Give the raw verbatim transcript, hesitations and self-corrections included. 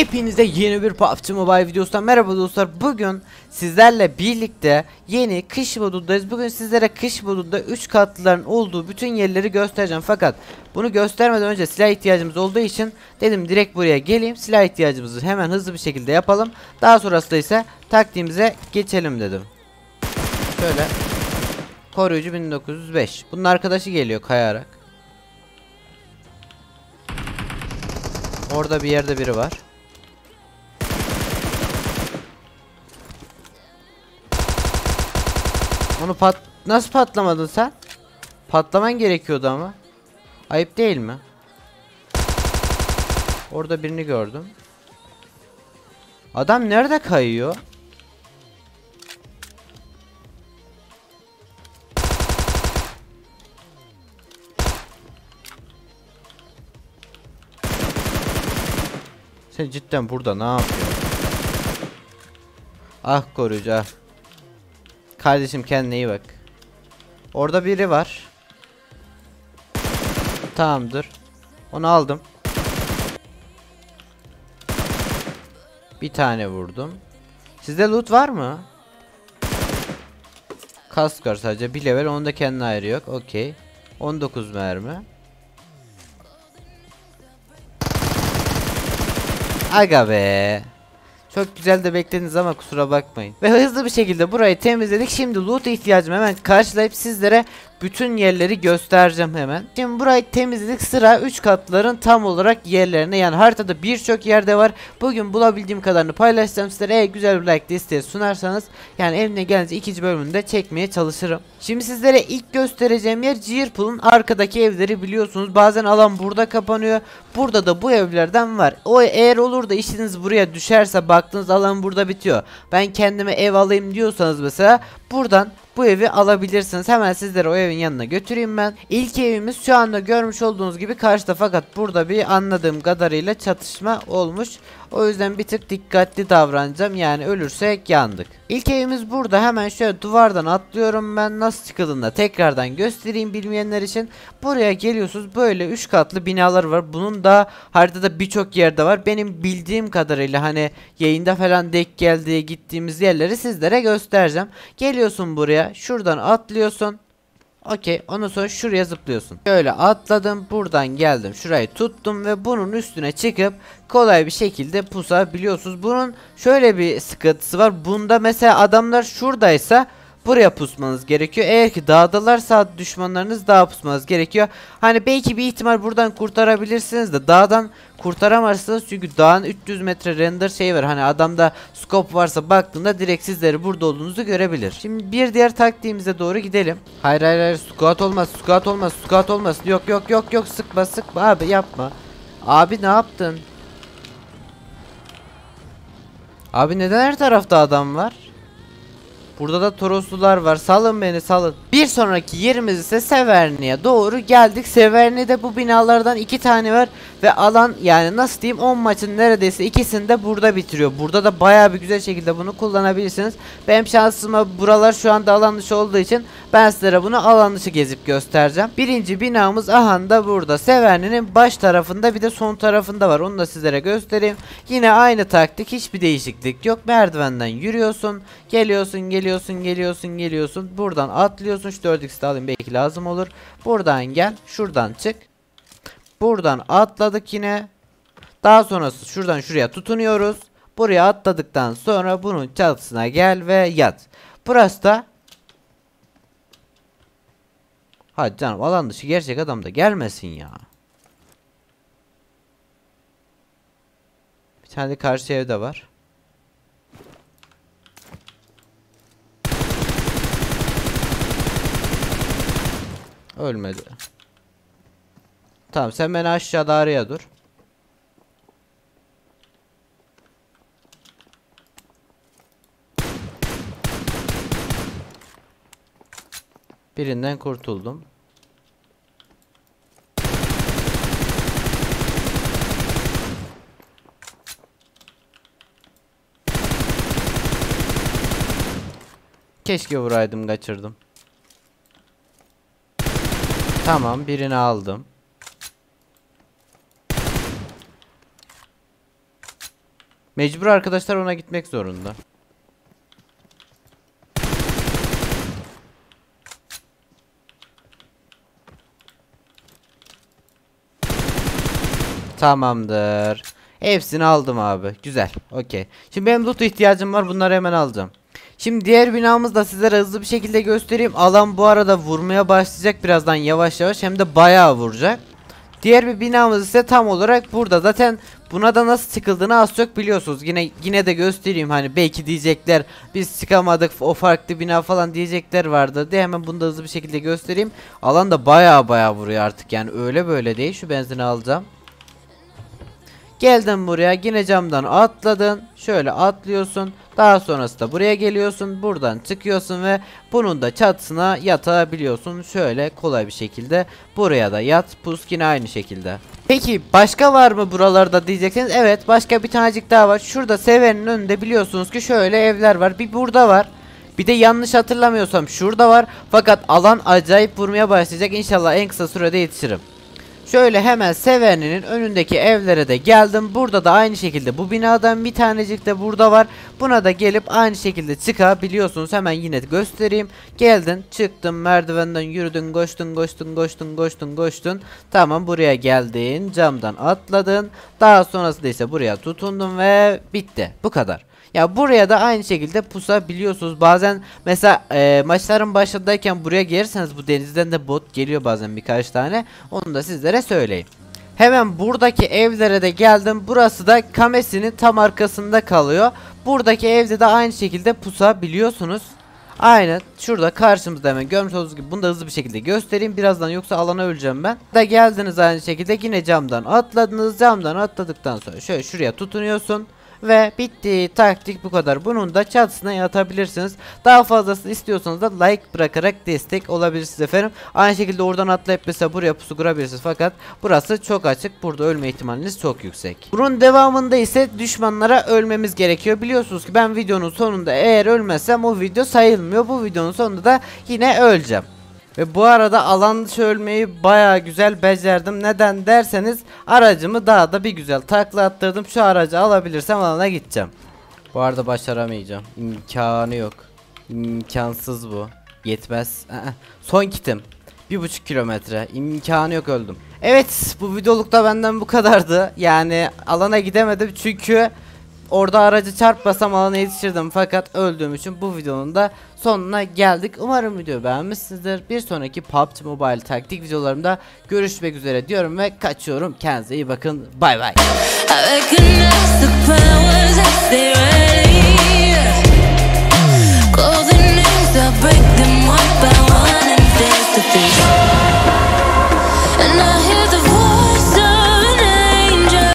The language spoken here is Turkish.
Hepinize yeni bir P U B G Mobile videosundan merhaba dostlar. Bugün sizlerle birlikte yeni kış modundayız. Bugün sizlere kış modunda üç katlıların olduğu bütün yerleri göstereceğim. Fakat bunu göstermeden önce silah ihtiyacımız olduğu için dedim direkt buraya geleyim. Silah ihtiyacımızı hemen hızlı bir şekilde yapalım. Daha sonrasında ise taktiğimize geçelim dedim. Şöyle koruyucu bin dokuz yüz beş. Bunun arkadaşı geliyor kayarak. Orada bir yerde biri var. Onu pat nasıl patlamadın sen? Patlaman gerekiyordu ama. Ayıp değil mi? Orada birini gördüm. Adam nerede kayıyor? Sen cidden burada ne yapıyorsun? Ah koruyucu ah. Kardeşim kendine iyi bak. Orada biri var. Tamamdır. Onu aldım. Bir tane vurdum. Sizde loot var mı? Kask var sadece. Bir level. Onda kendine ayrı yok. Okey. on dokuz mermi. Aga be. Çok güzel de beklediniz ama kusura bakmayın. Ve hızlı bir şekilde burayı temizledik. Şimdi loot ihtiyacımı hemen karşılayıp sizlere bütün yerleri göstereceğim hemen. Şimdi burayı temizledik. Sıra üç katların tam olarak yerlerine, yani haritada birçok yerde var. Bugün bulabildiğim kadarını paylaşacağım sizlere. Eğer güzel bir like desteği sunarsanız yani eline gelince ikinci bölümünü de çekmeye çalışırım. Şimdi sizlere ilk göstereceğim yer Cirple'ın arkadaki evleri, biliyorsunuz. Bazen alan burada kapanıyor. Burada da bu evlerden var. O eğer olur da işiniz buraya düşerse, baktığınız alan burada bitiyor, ben kendime ev alayım diyorsanız mesela buradan bu evi alabilirsiniz. Hemen sizlere o evin yanına götüreyim ben. İlk evimiz şu anda görmüş olduğunuz gibi karşıda, fakat burada bir anladığım kadarıyla çatışma olmuş. O yüzden bir tık dikkatli davranacağım, yani ölürsek yandık. İlk evimiz burada. Hemen şöyle duvardan atlıyorum ben. Nasıl çıkıldığını da tekrardan göstereyim bilmeyenler için. Buraya geliyorsunuz, böyle üç katlı binalar var. Bunun da haritada birçok yerde var. Benim bildiğim kadarıyla hani yayında falan denk geldiği gittiğimiz yerleri sizlere göstereceğim. Geliyorsun buraya, şuradan atlıyorsun. Okey, ondan sonra şuraya zıplıyorsun. Şöyle atladım, buradan geldim, şurayı tuttum ve bunun üstüne çıkıp kolay bir şekilde pusabiliyorsunuz. Bunun şöyle bir sıkıntısı var. Bunda mesela adamlar şuradaysa buraya pusmanız gerekiyor. Eğer ki dağdalarsa düşmanlarınız dağa pusmanız gerekiyor. Hani belki bir ihtimal buradan kurtarabilirsiniz de dağdan kurtaramazsınız, çünkü dağın üç yüz metre render şey var. Hani adamda scope varsa baktığında direkt sizleri burada olduğunuzu görebilir. Şimdi bir diğer taktiğimize doğru gidelim. Hayır hayır hayır, squat olmaz, squat olmaz, squat olmaz. Yok yok yok yok, sıkma sıkma abi, yapma. Abi ne yaptın? Abi neden her tarafta adam var? Burada da Toroslular var. Salın beni, salın. Bir sonraki yerimiz ise Severni'ye doğru geldik. Severni'de bu binalardan iki tane var. Ve alan, yani nasıl diyeyim, on maçın neredeyse ikisini de burada bitiriyor. Burada da bayağı bir güzel şekilde bunu kullanabilirsiniz. Benim şansıma buralar şu anda alan dışı olduğu için ben sizlere bunu alan dışı gezip göstereceğim. Birinci binamız aha da burada. Severni'nin baş tarafında, bir de son tarafında var. Onu da sizlere göstereyim. Yine aynı taktik, hiçbir değişiklik yok. Merdivenden yürüyorsun. Geliyorsun geliyorsun. Geliyorsun geliyorsun geliyorsun, buradan atlıyorsun. Şu dört x'i alayım, belki lazım olur. Buradan gel, şuradan çık. Buradan atladık yine. Daha sonrası şuradan şuraya tutunuyoruz. Buraya atladıktan sonra bunun çatısına gel ve yat. Burası da hadi canım, alan dışı gerçek adam da gelmesin ya. Bir tane de karşı evde var. Ölmedi. Tamam, sen beni aşağıda araya dur. Birinden kurtuldum. Keşke vuraydım, kaçırdım. Tamam, birini aldım. Mecbur arkadaşlar ona gitmek zorunda. Tamamdır. Hepsini aldım abi. Güzel. Okey. Şimdi benim loot ihtiyacım var. Bunları hemen alacağım. Şimdi diğer binamızı da sizlere hızlı bir şekilde göstereyim. Alan bu arada vurmaya başlayacak birazdan yavaş yavaş. Hem de bayağı vuracak. Diğer bir binamız ise tam olarak burada. Zaten buna da nasıl çıkıldığını az çok biliyorsunuz. Yine yine de göstereyim, hani belki diyecekler biz çıkamadık, o farklı bina falan diyecekler vardı diye hemen bunu da hızlı bir şekilde göstereyim. Alan da bayağı bayağı vuruyor artık, yani öyle böyle değil. Şu benzini alacağım. Geldin buraya, yine camdan atladın. Şöyle atlıyorsun. Daha sonrasında buraya geliyorsun. Buradan çıkıyorsun ve bunun da çatısına yatabiliyorsun. Şöyle kolay bir şekilde buraya da yat. Pus yine aynı şekilde. Peki başka var mı buralarda diyeceksiniz. Evet, başka bir tanecik daha var. Şurada sevenin önünde biliyorsunuz ki şöyle evler var. Bir burada var. Bir de yanlış hatırlamıyorsam şurada var. Fakat alan acayip vurmaya başlayacak. İnşallah en kısa sürede yetişirim. Şöyle hemen seveninin önündeki evlere de geldim. Burada da aynı şekilde bu binadan bir tanecik de burada var. Buna da gelip aynı şekilde çıkabiliyorsunuz. Hemen yine göstereyim. Geldin, çıktın, merdivenden yürüdün, koştun, koştun, koştun, koştun, koştun. Tamam, buraya geldin, camdan atladın. Daha sonrasında ise buraya tutundun ve bitti. Bu kadar. Ya buraya da aynı şekilde pusabiliyorsunuz. Bazen mesela e, maçların başındayken buraya gelirseniz bu denizden de bot geliyor bazen birkaç tane. Onu da sizlere söyleyeyim. Hemen buradaki evlere de geldim. Burası da kamesinin tam arkasında kalıyor. Buradaki evde de aynı şekilde pusabiliyorsunuz. Aynen şurada karşımızda hemen görmüş olduğunuz gibi, bunu da hızlı bir şekilde göstereyim birazdan, yoksa alana öleceğim ben. Da geldiniz aynı şekilde, yine camdan atladınız. Camdan atladıktan sonra şöyle şuraya tutunuyorsun. Ve bitti. Taktik bu kadar. Bunun da çatısına yatabilirsiniz. Daha fazlasını istiyorsanız da like bırakarak destek olabilirsiniz efendim. Aynı şekilde oradan atlayıp mesela buraya pusu kurabilirsiniz. Fakat burası çok açık. Burada ölme ihtimaliniz çok yüksek. Bunun devamında ise düşmanlara ölmemiz gerekiyor. Biliyorsunuz ki ben videonun sonunda eğer ölmezsem o video sayılmıyor. Bu videonun sonunda da yine öleceğim. Ve bu arada alan dışı ölmeyi bayağı güzel becerdim. Neden derseniz aracımı daha da bir güzel takla attırdım. Şu aracı alabilirsem alana gideceğim. Bu arada başaramayacağım. İmkanı yok. İmkansız bu. Yetmez. Son kitim. Bir buçuk kilometre. İmkanı yok, öldüm. Evet, bu videolukta benden bu kadardı. Yani alana gidemedim çünkü orada aracı çarpmasam alana yetişirdim, fakat öldüğüm için bu videonun da sonuna geldik. Umarım video beğenmişsinizdir. Bir sonraki P U B G Mobile taktik videolarımda görüşmek üzere diyorum ve kaçıyorum. Kendinize iyi bakın. Bay bay.